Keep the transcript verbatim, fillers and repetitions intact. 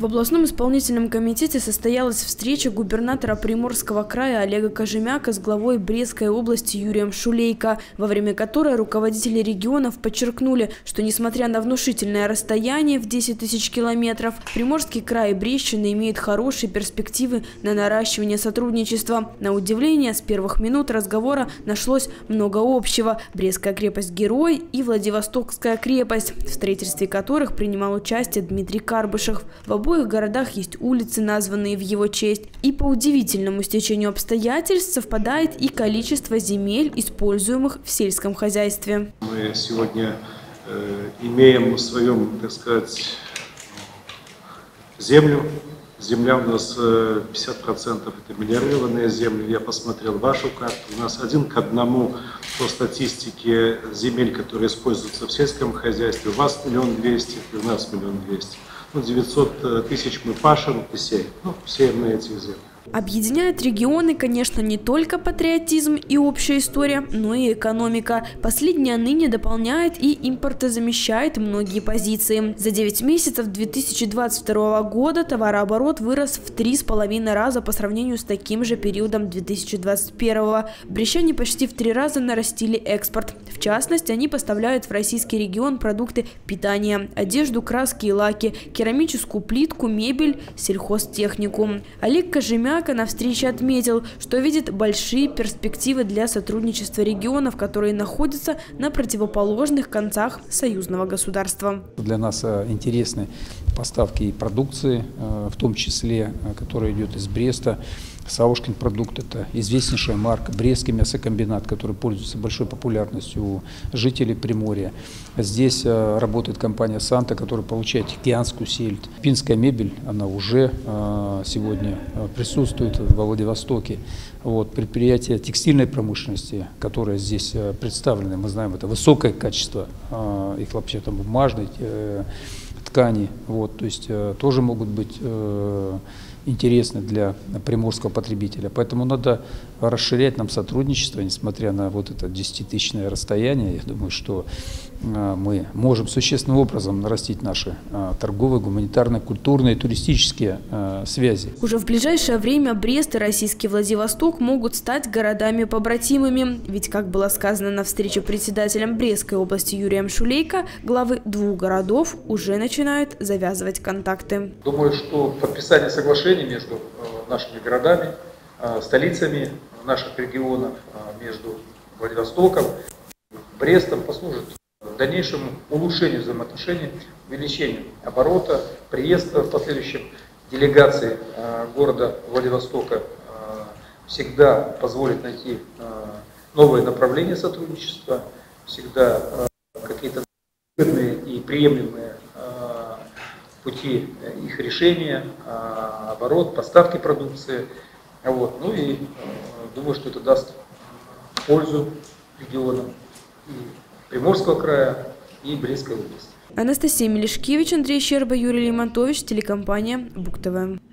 В областном исполнительном комитете состоялась встреча губернатора Приморского края Олега Кожемяка с главой Брестской области Юрием Шулейко, во время которой руководители регионов подчеркнули, что несмотря на внушительное расстояние в десять тысяч километров, Приморский край и Брестщина имеют хорошие перспективы на наращивание сотрудничества. На удивление, с первых минут разговора нашлось много общего. Брестская крепость-герой и Владивостокская крепость, в строительстве которых принимал участие Дмитрий Карбышев. В В обоих городах есть улицы, названные в его честь. И по удивительному стечению обстоятельств совпадает и количество земель, используемых в сельском хозяйстве. Мы сегодня э, имеем в своем, так сказать, землю. Земля у нас э, пятьдесят процентов это мелиорированные земли. Я посмотрел вашу карту. У нас один к одному по статистике земель, которые используются в сельском хозяйстве. У вас миллион двести, у нас миллион двести. Ну, девятьсот тысяч мы пашем и сеем. Ну, сеем на этих землях. Объединяют регионы, конечно, не только патриотизм и общая история, но и экономика. Последняя ныне дополняет и импортозамещает многие позиции. За девять месяцев две тысячи двадцать второго года товарооборот вырос в три с половиной раза по сравнению с таким же периодом две тысячи двадцать первого. Брестчане почти в три раза нарастили экспорт. В частности, они поставляют в российский регион продукты питания, одежду, краски и лаки, керамическую плитку, мебель, сельхозтехнику. Олег Кожемяк на встрече отметил, что видит большие перспективы для сотрудничества регионов, которые находятся на противоположных концах союзного государства. Для нас интересны поставки и продукции, в том числе, которая идет из Бреста. Саушкин продукт – это известнейшая марка, Брестский мясокомбинат, который пользуется большой популярностью у жителей Приморья. Здесь работает компания «Санта», которая получает океанскую сельдь. Финская мебель, она уже сегодня присутствует во Владивостоке. Вот, предприятия текстильной промышленности, которые здесь представлены, мы знаем, это высокое качество и хлопчатобумажной ткани, вот, то есть тоже могут быть интересны для приморского потребителя. Поэтому надо расширять нам сотрудничество, несмотря на вот это десятитысячное расстояние. Я думаю, что мы можем существенным образом нарастить наши торговые, гуманитарные, культурные, туристические связи. Уже в ближайшее время Брест и российский Владивосток могут стать городами-побратимами. Ведь, как было сказано на встрече председателем Брестской области Юрием Шулейко, главы двух городов уже начинают завязывать контакты. Думаю, что подписание соглашения между нашими городами, столицами наших регионов, между Владивостоком и Брестом послужит дальнейшему улучшению взаимоотношений, увеличению оборота, приезд в последующем делегации города Владивостока всегда позволит найти новые направления сотрудничества, всегда какие-то выгодные и приемлемые пути их решения, оборот, поставки продукции. Вот. Ну и думаю, что это даст пользу регионам и Приморского края, и Брестской области. Анастасия Мелешкевич, Андрей Щерба, Юрий Лимонтович, телекомпания БугТВ.